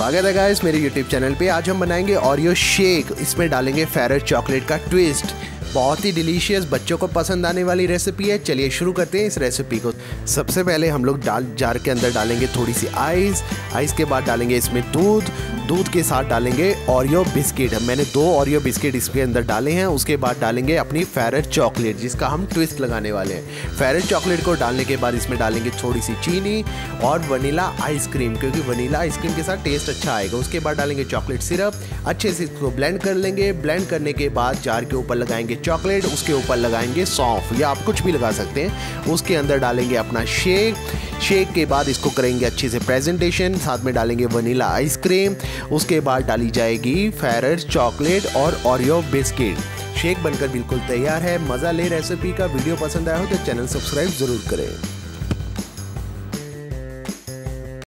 स्वागत है गाइस मेरे YouTube चैनल पे। आज हम बनाएंगे ओरियो शेक। इसमें डालेंगे फेरर चॉकलेट का ट्विस्ट। बहुत ही डिलीशियस, बच्चों को पसंद आने वाली रेसिपी है। चलिए शुरू करते हैं इस रेसिपी को। सबसे पहले हम लोग जार के अंदर डालेंगे थोड़ी सी आइस के बाद डालेंगे इसमें दूध के साथ डालेंगे ओरियो बिस्किट। मैंने 2 ओरियो बिस्किट इसके अंदर डाले हैं। उसके बाद डालेंगे अपनी फेरर चॉकलेट जिसका हम ट्विस्ट लगाने वाले हैं। फेरर चॉकलेट को डालने के बाद इसमें डालेंगे थोड़ी सी चीनी और वनीला आइसक्रीम, क्योंकि वनीला आइसक्रीम के साथ टेस्ट अच्छा आएगा। उसके बाद डालेंगे चॉकलेट सिरप। अच्छे से इसको ब्लेंड कर लेंगे। ब्लेंड करने के बाद जार के ऊपर लगाएंगे चॉकलेट, उसके ऊपर लगाएंगे सौंफ या आप कुछ भी लगा सकते हैं। उसके अंदर डालेंगे अपना शेक के बाद इसको करेंगे अच्छे से प्रेजेंटेशन। साथ में डालेंगे वनीला आइसक्रीम। उसके बाद डाली जाएगी फेरर चॉकलेट और ओरियो बिस्किट। शेक बनकर बिल्कुल तैयार है। मज़ा ले रेसिपी का। वीडियो पसंद आया हो तो चैनल सब्सक्राइब ज़रूर करें।